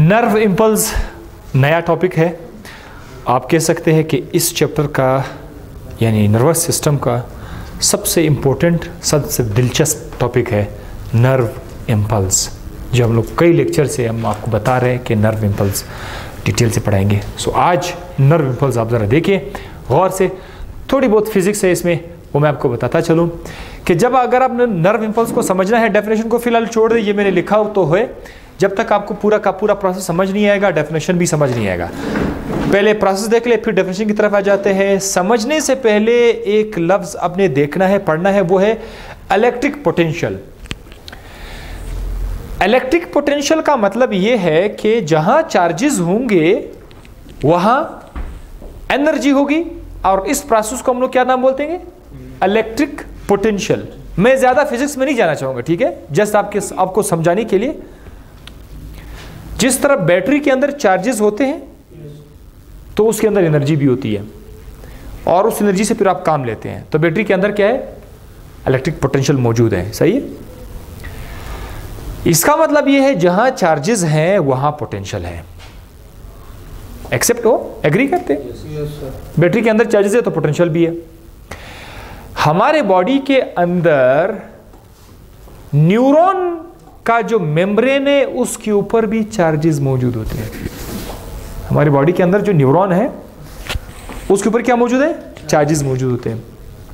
Nerve impulse नया topic है। आप कह सकते हैं कि इस चैप्टर का यानी नर्वस सिस्टम का सबसे इम्पोर्टेंट, सबसे दिलचस्प टॉपिक है नर्व इम्पल्स, जो हम लोग कई लेक्चर से हम आपको बता रहे हैं कि नर्व इम्पल्स डिटेल से पढ़ाएंगे। सो आज नर्व इम्पल्स आप ज़रा देखिए गौर से, थोड़ी बहुत फिजिक्स है इसमें, वो मैं आपको बताता चलूँ कि जब अगर आपने नर्व इम्पल्स को समझना है, डेफिनेशन को फिलहाल छोड़ दे, ये मैंने लिखा हो तो है, जब तक आपको पूरा का पूरा प्रोसेस समझ नहीं आएगा डेफिनेशन भी समझ नहीं आएगा। पहले प्रोसेस देख ले, फिर डेफिनेशन की तरफ आ जाते हैं। समझने से पहले एक लफ्ज आपने देखना है, पढ़ना है, वो है इलेक्ट्रिक पोटेंशियल। इलेक्ट्रिक पोटेंशियल का मतलब ये है कि जहां चार्जेस होंगे वहां एनर्जी होगी, और इस प्रोसेस को हम लोग क्या नाम बोलते हैं? Electric potential. मैं ज्यादा फिजिक्स में नहीं जाना चाहूंगा, ठीक है, जस्ट आपको समझाने के लिए। जिस तरह बैटरी के अंदर चार्जेस होते हैं तो उसके अंदर एनर्जी भी होती है, और उस एनर्जी से फिर आप काम लेते हैं। तो बैटरी के अंदर क्या है? इलेक्ट्रिक पोटेंशियल मौजूद है, सही है। इसका मतलब यह है जहां चार्जेस हैं वहां पोटेंशियल है। एक्सेप्ट हो, एग्री करते? बैटरी के अंदर चार्जेस है तो पोटेंशियल भी है। हमारे बॉडी के अंदर न्यूरॉन का जो मेम्ब्रेन है उसके ऊपर भी चार्जेस मौजूद होते हैं। हमारे बॉडी के अंदर जो न्यूरॉन है उसके ऊपर क्या मौजूद है? चार्जेस मौजूद होते हैं।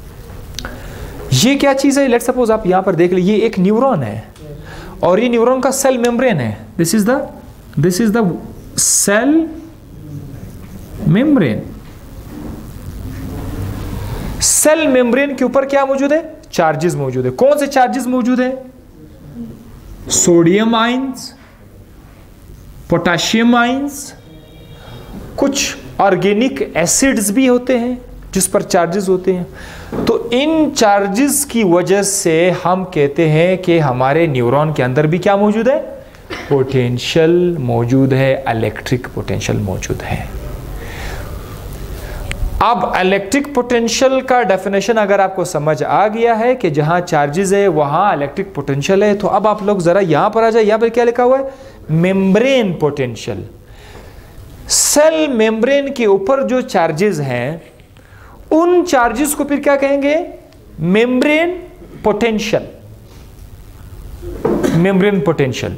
ये क्या चीज है? लेट्स सपोज आप यहां पर देख लीजिए, ये एक न्यूरॉन है और ये न्यूरॉन का सेल मेम्ब्रेन है। This is the cell membrane. Cell membrane के ऊपर क्या मौजूद है? चार्जेस मौजूद है। कौन से चार्जेस मौजूद है? सोडियम आयंस, पोटेशियम आयंस, कुछ ऑर्गेनिक एसिड्स भी होते हैं जिस पर चार्जेस होते हैं। तो इन चार्जेस की वजह से हम कहते हैं कि हमारे न्यूरॉन के अंदर भी क्या मौजूद है? पोटेंशियल मौजूद है, इलेक्ट्रिक पोटेंशियल मौजूद है। अब इलेक्ट्रिक पोटेंशियल का डेफिनेशन अगर आपको समझ आ गया है कि जहां चार्जेस है वहां इलेक्ट्रिक पोटेंशियल है, तो अब आप लोग जरा यहां पर आ जाए। यहां पर क्या लिखा हुआ है? Membrane potential. सेल मेम्ब्रेन के ऊपर जो चार्जेस हैं उन चार्जेस को फिर क्या कहेंगे? Membrane potential. Membrane potential.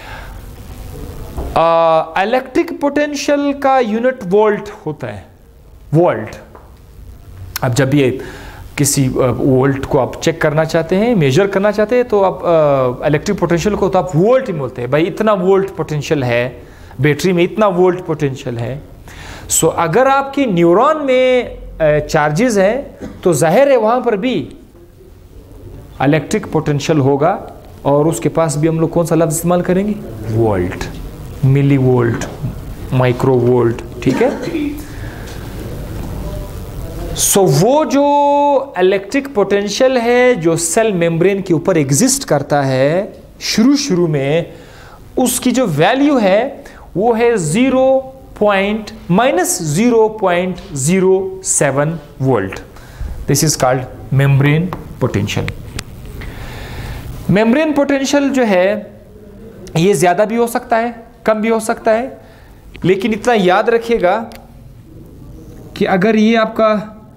Electric potential का यूनिट वोल्ट होता है, वोल्ट। अब जब ये किसी वोल्ट को आप चेक करना चाहते हैं, मेजर करना चाहते हैं, तो आप इलेक्ट्रिक पोटेंशियल को तो आप वोल्ट ही बोलते हैं। भाई इतना वोल्ट पोटेंशियल है बैटरी में, इतना वोल्ट पोटेंशियल है। सो अगर आपकी न्यूरॉन में चार्जेस है तो जाहिर है वहां पर भी इलेक्ट्रिक पोटेंशियल होगा, और उसके पास भी हम लोग कौन सा लफ्ज इस्तेमाल करेंगे? Volt, millivolt, microvolt, ठीक है। सो वो जो इलेक्ट्रिक पोटेंशियल है जो सेल मेम्ब्रेन के ऊपर एग्जिस्ट करता है, शुरू में उसकी जो वैल्यू है वो है -0.07 volt. This is called membrane potential. Membrane potential जो है ये ज्यादा भी हो सकता है, कम भी हो सकता है, लेकिन इतना याद रखिएगा कि अगर ये आपका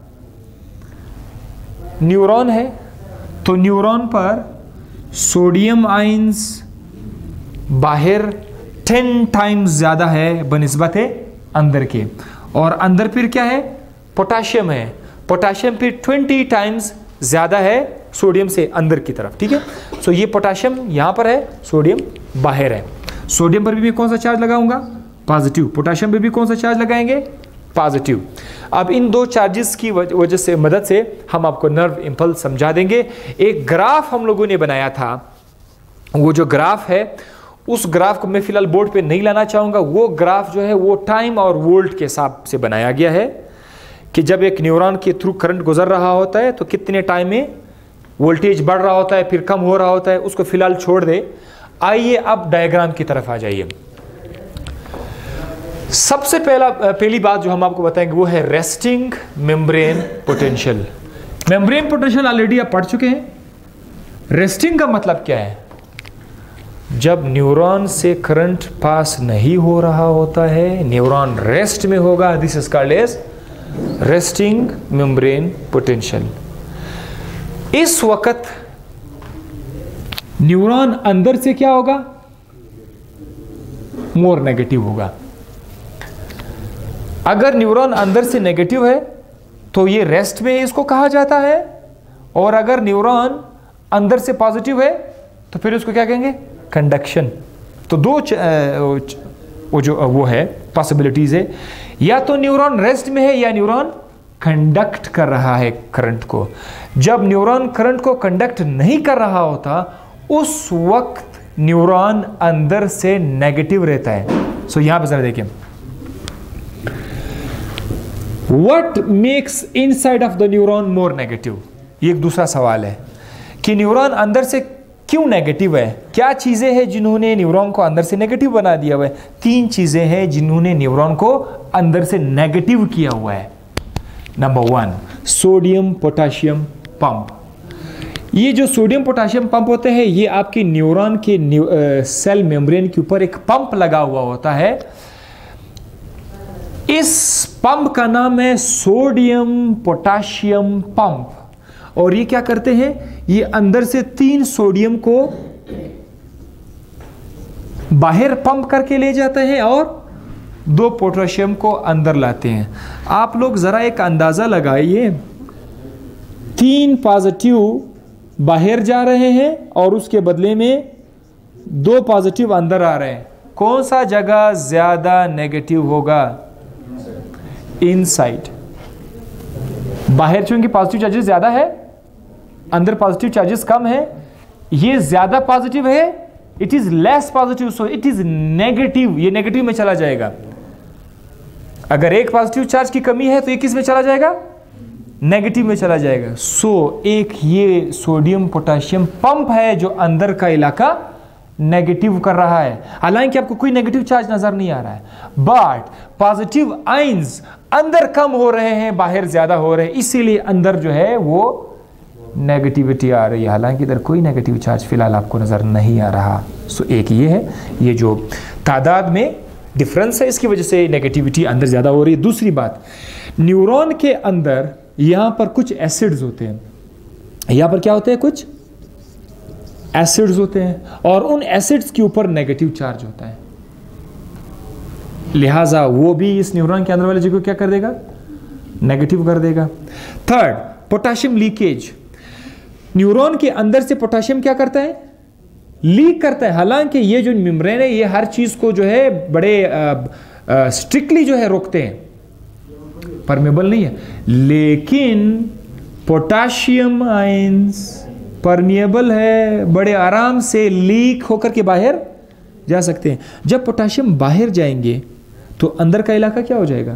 न्यूरॉन है तो न्यूरॉन पर सोडियम आयंस बाहर 10 टाइम्स ज्यादा है बनिस्बत है अंदर के, और अंदर फिर क्या है? पोटेशियम है। पोटेशियम फिर 20 टाइम्स ज्यादा है सोडियम से अंदर की तरफ, ठीक है। सो ये पोटेशियम यहां पर है, सोडियम बाहर है। सोडियम पर भी मैं कौन सा चार्ज लगाऊंगा? पॉजिटिव। पोटेशियम पर भी कौन सा चार्ज लगाएंगे? पॉजिटिव। अब इन दो चार्जेस की वजह से, मदद से हम आपको नर्व इंपल्स समझा देंगे। एक ग्राफ हम लोगों ने बनाया था, वो जो ग्राफ है उस ग्राफ को मैं फिलहाल बोर्ड पे नहीं लाना चाहूंगा। वो ग्राफ जो है वो टाइम और वोल्ट के हिसाब से बनाया गया है कि जब एक न्यूरॉन के थ्रू करंट गुजर रहा होता है तो कितने टाइम में वोल्टेज बढ़ रहा होता है, फिर कम हो रहा होता है। उसको फिलहाल छोड़ दे, आइए अब डायग्राम की तरफ आ जाइए। सबसे पहली बात जो हम आपको बताएंगे वो है resting membrane potential. Membrane potential already आप पढ़ चुके हैं। रेस्टिंग का मतलब क्या है? जब न्यूरॉन से करंट पास नहीं हो रहा होता है, न्यूरॉन रेस्ट में होगा, this is called as resting membrane potential. इस वक्त न्यूरॉन अंदर से क्या होगा? मोर नेगेटिव होगा। अगर न्यूरॉन अंदर से नेगेटिव है तो ये रेस्ट में इसको कहा जाता है, और अगर न्यूरॉन अंदर से पॉजिटिव है तो फिर उसको क्या कहेंगे? कंडक्शन। तो दो वो है पॉसिबिलिटीज है, या तो न्यूरॉन रेस्ट में है या न्यूरॉन कंडक्ट कर रहा है करंट को। जब न्यूरॉन करंट को कंडक्ट नहीं कर रहा होता उस वक्त न्यूरॉन अंदर से नेगेटिव रहता है। सो यहां पर जरा देखिए, what makes inside of the neuron more negative? ये एक दूसरा सवाल है कि न्यूरॉन अंदर से क्यों नेगेटिव है? क्या चीजें हैं जिन्होंने न्यूरॉन को अंदर से नेगेटिव बना दिया हुआ है? 3 चीजें हैं जिन्होंने न्यूरॉन को अंदर से नेगेटिव किया हुआ है। Number 1, sodium potassium pump. ये जो सोडियम पोटेशियम पंप होते हैं, ये आपके न्यूरॉन के सेल मेम्ब्रेन के ऊपर एक पंप लगा हुआ होता है। इस पंप का नाम है सोडियम पोटेशियम पंप। और ये क्या करते हैं? ये अंदर से 3 सोडियम को बाहर पंप करके ले जाते हैं और 2 पोटेशियम को अंदर लाते हैं। आप लोग जरा एक अंदाजा लगाइए, 3 पॉजिटिव बाहर जा रहे हैं और उसके बदले में 2 पॉजिटिव अंदर आ रहे हैं। कौन सा जगह ज्यादा नेगेटिव होगा? इनसाइड। बाहर चूंकि पॉजिटिव चार्जेस ज्यादा है, अंदर पॉजिटिव चार्जेस कम है, ये ज्यादा पॉजिटिव है, it is less positive, so it is negative. ये नेगेटिव में चला जाएगा। अगर एक पॉजिटिव चार्ज की कमी है तो ये किस में चला जाएगा? नेगेटिव में चला जाएगा। सो एक ये सोडियम पोटेशियम पंप है जो अंदर का इलाका नेगेटिव कर रहा है। हालांकि आपको कोई नेगेटिव चार्ज नजर नहीं आ रहा है, बट पॉजिटिव आयंस अंदर कम हो रहे हैं, बाहर ज्यादा हो रहे हैं, इसीलिए अंदर जो है वो नेगेटिविटी आ रही है। हालांकि इधर कोई नेगेटिव चार्ज फिलहाल आपको नजर नहीं आ रहा। सो एक ये है, ये जो तादाद में डिफरेंस है इसकी वजह से नेगेटिविटी अंदर ज्यादा हो रही है। दूसरी बात, न्यूरॉन के अंदर यहां पर कुछ एसिड्स होते हैं। यहां पर क्या होते हैं? कुछ एसिड्स होते हैं, और उन एसिड्स के ऊपर नेगेटिव चार्ज होता है। लिहाजा वो भी इस न्यूरॉन के अंदर वाले जगह को क्या कर देगा? नेगेटिव कर देगा। Third, potassium leakage. न्यूरॉन के अंदर से पोटेशियम क्या करता है? लीक करता है। हालांकि ये जो मेम्ब्रेन है ये हर चीज को जो है बड़े स्ट्रिक्टली जो है रोकते हैं, परमेबल नहीं है, लेकिन पोटेशियम आयंस परमिएबल है, बड़े आराम से लीक होकर के बाहर जा सकते हैं। जब पोटेशियम बाहर जाएंगे तो अंदर का इलाका क्या हो जाएगा?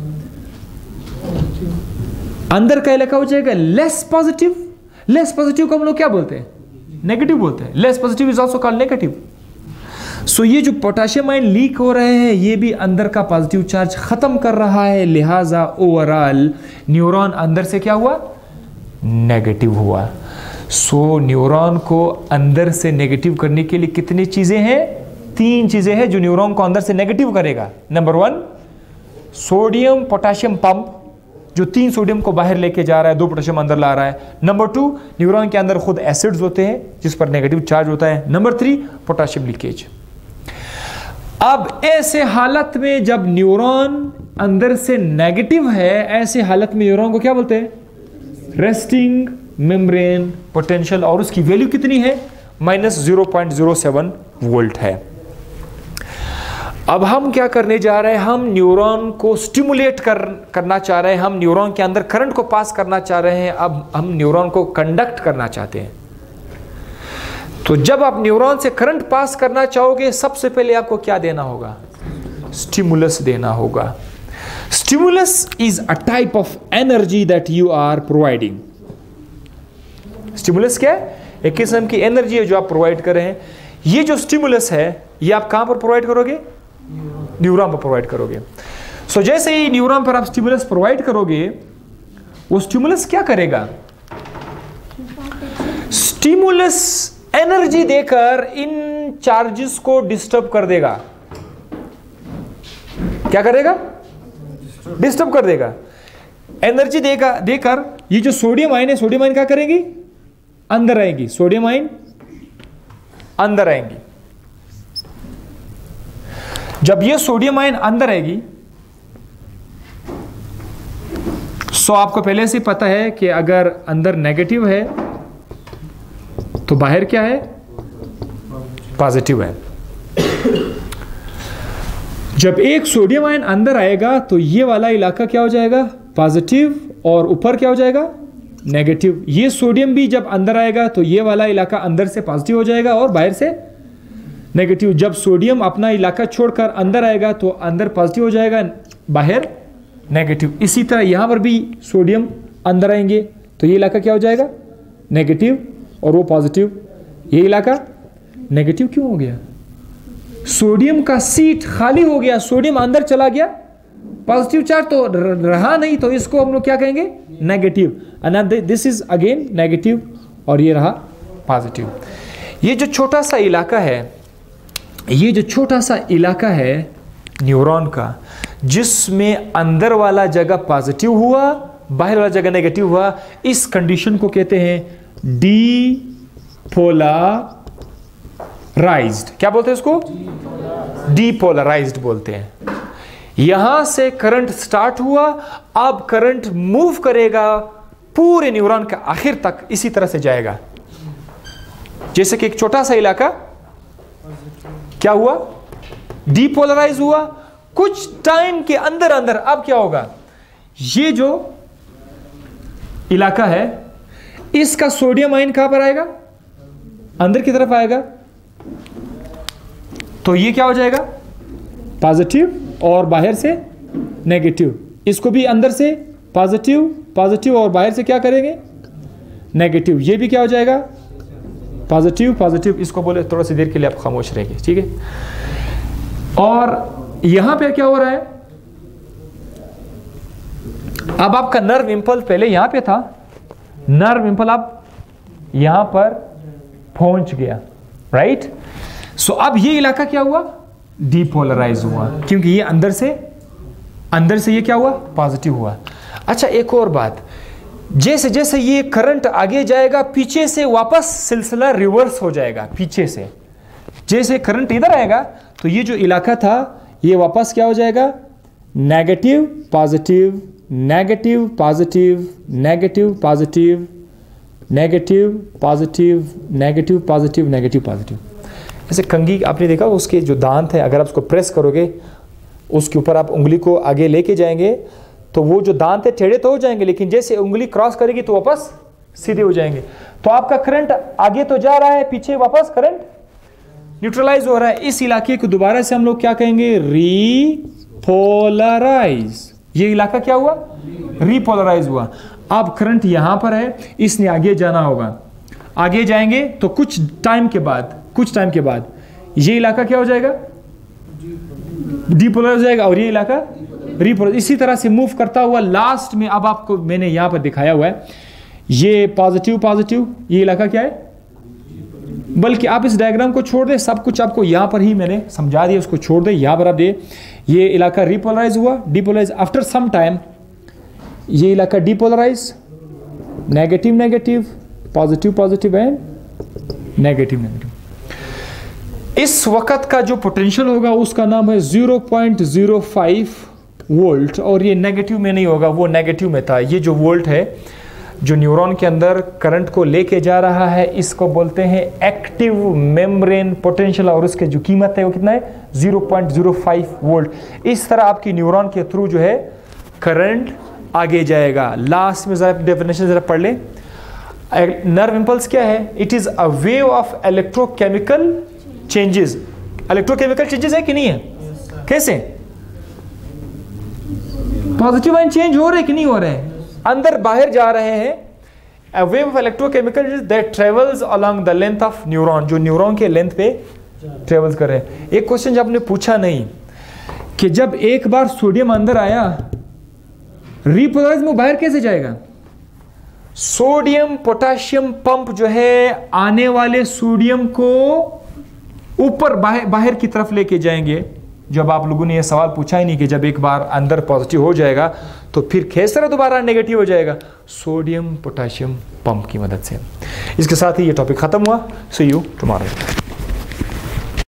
अंदर का इलाका हो जाएगा लेस पॉजिटिव। लेस पॉजिटिव को हम लोग क्या बोलते हैं? नेगेटिव बोलते हैं। Less positive is also called negative. So ये जो पोटेशियम आयन लीक हो रहे हैं ये भी अंदर का पॉजिटिव चार्ज खत्म कर रहा है। लिहाजा ओवरऑल न्यूरॉन अंदर से क्या हुआ? नेगेटिव हुआ। सो न्यूरॉन को अंदर से नेगेटिव करने के लिए कितनी चीजें हैं? 3 चीजें हैं जो न्यूरॉन को अंदर से नेगेटिव करेगा। नंबर 1, सोडियम पोटेशियम पंप जो 3 सोडियम को बाहर लेके जा रहा है, 2 पोटेशियम अंदर ला रहा है। नंबर 2, न्यूरॉन के अंदर खुद एसिड्स होते हैं जिस पर नेगेटिव चार्ज होता है। Number 3, potassium leakage. अब ऐसे हालत में जब न्यूरॉन अंदर से नेगेटिव है, ऐसे हालत में न्यूरॉन को क्या बोलते हैं? रेस्टिंग मेम्ब्रेन पोटेंशियल, और उसकी वैल्यू कितनी है? -0.07 वोल्ट है। अब हम क्या करने जा रहे हैं? हम न्यूरॉन को स्टिमुलेट करना चाह रहे हैं, हम न्यूरॉन के अंदर करंट को पास करना चाह रहे हैं। अब हम न्यूरॉन को कंडक्ट करना चाहते हैं। तो जब आप न्यूरॉन से करंट पास करना चाहोगे, सबसे पहले आपको क्या देना होगा? स्टिमुलस देना होगा। Stimulus is a type of energy that you are providing. Stimulus क्या है? एक किस्म की एनर्जी है जो आप प्रोवाइड कर रहे हैं। ये जो स्टिमुलस है ये आप कहां पर प्रोवाइड करोगे? न्यूरॉन पर प्रोवाइड करोगे। सो जैसे ही न्यूरॉन पर आप स्टिमुलस प्रोवाइड करोगे, वो स्टिमुलस क्या करेगा? स्टिमुलस एनर्जी देकर इन चार्जेस को डिस्टर्ब कर देगा। क्या करेगा? डिस्टर्ब कर देगा। एनर्जी देकर ये जो सोडियम आयन है, सोडियम आयन क्या करेंगी? अंदर आएगी। सोडियम आयन अंदर आएंगी। जब ये सोडियम आयन अंदर आएगी, सो आपको पहले से पता है कि अगर अंदर नेगेटिव है तो बाहर क्या है? पॉजिटिव है। जब एक सोडियम आयन अंदर आएगा तो ये वाला इलाका क्या हो जाएगा? पॉजिटिव, और ऊपर क्या हो जाएगा? नेगेटिव। ये सोडियम भी जब अंदर आएगा तो ये वाला इलाका अंदर से पॉजिटिव हो जाएगा और बाहर से नेगेटिव। जब सोडियम अपना इलाका छोड़कर अंदर आएगा तो अंदर पॉजिटिव हो जाएगा, बाहर नेगेटिव। इसी तरह यहां पर भी सोडियम अंदर आएंगे तो ये इलाका क्या हो जाएगा? नेगेटिव, और वो पॉजिटिव। ये इलाका नेगेटिव क्यों हो गया? सोडियम का सीट खाली हो गया, सोडियम अंदर चला गया, पॉजिटिव चार्ज तो रहा नहीं, तो इसको हम लोग क्या कहेंगे? Negative. And this is again negative, और ये रहा पॉजिटिव। ये जो छोटा सा इलाका है, ये जो छोटा सा इलाका है न्यूरॉन का, जिसमें अंदर वाला जगह पॉजिटिव हुआ, बाहर वाला जगह नेगेटिव हुआ, इस कंडीशन को कहते हैं डीपोलराइज्ड। क्या बोलते हैं इसको? डीपोलराइज्ड बोलते हैं। यहां से करंट स्टार्ट हुआ, अब करंट मूव करेगा पूरे न्यूरॉन के आखिर तक, इसी तरह से जाएगा। जैसे कि एक छोटा सा इलाका क्या हुआ? डीपोलराइज हुआ। कुछ टाइम के अंदर अंदर अब क्या होगा? ये जो इलाका है, इसका सोडियम आयन कहां पर आएगा? अंदर की तरफ आएगा, तो ये क्या हो जाएगा? पॉजिटिव, और बाहर से नेगेटिव। इसको भी अंदर से पॉजिटिव, पॉजिटिव, और बाहर से क्या करेंगे? नेगेटिव। ये भी क्या हो जाएगा? Positive, positive. इसको बोले थोड़ा सी देर के लिए आप खामोश रहेंगे, ठीक है? और यहां पे क्या हो रहा है? अब आपका नर्व इंपल्स पहले यहां पे था, नर्व इंपल्स अब यहां पर पहुंच गया, राइट? सो अब ये इलाका क्या हुआ? डीपोलराइज हुआ, क्योंकि ये अंदर से ये क्या हुआ? पॉजिटिव हुआ। अच्छा, एक और बात, जैसे जैसे ये करंट आगे जाएगा, पीछे से वापस सिलसिला रिवर्स हो जाएगा। पीछे से जैसे करंट इधर आएगा तो ये जो इलाका था ये वापस क्या हो जाएगा? Negative, positive, negative, positive, negative, positive, negative, positive, negative, positive, negative, positive. जैसे कंघी आपने देखा, उसके जो दांत है, अगर आप उसको प्रेस करोगे, उसके ऊपर आप उंगली को आगे लेके जाएंगे तो वो जो दांत है टेढ़े तो हो जाएंगे, लेकिन जैसे उंगली क्रॉस करेगी तो वापस सीधे हो जाएंगे। तो आपका करंट आगे तो जा रहा है, पीछे वापस करंट न्यूट्रलाइज हो रहा है। इस इलाके को दोबारा से हम लोग क्या कहेंगे? रीपोलराइज। ये इलाका क्या हुआ? रीपोलराइज हुआ। अब करंट यहां पर है, इसने आगे जाना होगा। आगे जाएंगे तो कुछ टाइम के बाद ये इलाका क्या हो जाएगा? डीपोलराइज हो जाएगा, और ये इलाका रीपोलराइज। इसी तरह से मूव करता हुआ लास्ट में, अब आपको मैंने यहां पर दिखाया हुआ है, ये पॉजिटिव, पॉजिटिव, ये इलाका क्या है? बल्कि आप इस डायग्राम को छोड़ दें, सब कुछ आपको यहां पर ही मैंने समझा दिया, उसको छोड़ दें। यहां पर आप दे, ये इलाका रीपोलराइज हुआ, डीपोलराइज। आफ्टर सम टाइम ये इलाका depolarize, negative, negative, positive, positive, and negative, negative. इस वक्त का जो पोटेंशियल होगा उसका नाम है 0.05 वोल्ट, और ये नेगेटिव में नहीं होगा, वो नेगेटिव में था। ये जो वोल्ट है जो न्यूरॉन के अंदर करंट को लेके जा रहा है, इसको बोलते हैं एक्टिव मेम्ब्रेन पोटेंशियल, और उसके जो कीमत है वो कितना है? 0.05 वोल्ट। इस तरह आपकी न्यूरॉन के थ्रू जो है करंट आगे जाएगा। लास्ट में जरा डेफिनेशन जरा पढ़ ले। नर्व इंपल्स क्या है? It is a wave of electrochemical changes. Electrochemical changes है कि नहीं है? कैसे? पॉजिटिव आयन चेंज हो रहे हैं कि नहीं हो रहे हैं? अंदर बाहर जा रहे हैं। A wave of electrochemical that travels along the length of neuron, जो न्यूरॉन के लेंथ पे ट्रेवल्स कर रहे हैं। एक क्वेश्चन जो आपने पूछा नहीं कि जब एक बार सोडियम अंदर आया, रीपोलराइज में बाहर कैसे जाएगा? सोडियम पोटेशियम पंप जो है आने वाले सोडियम को ऊपर बाहर की तरफ लेके जाएंगे। जब आप लोगों ने ये सवाल पूछा ही नहीं कि जब एक बार अंदर पॉजिटिव हो जाएगा तो फिर कैसे दोबारा नेगेटिव हो जाएगा, सोडियम पोटेशियम पंप की मदद से। इसके साथ ही ये टॉपिक खत्म हुआ। See you tomorrow.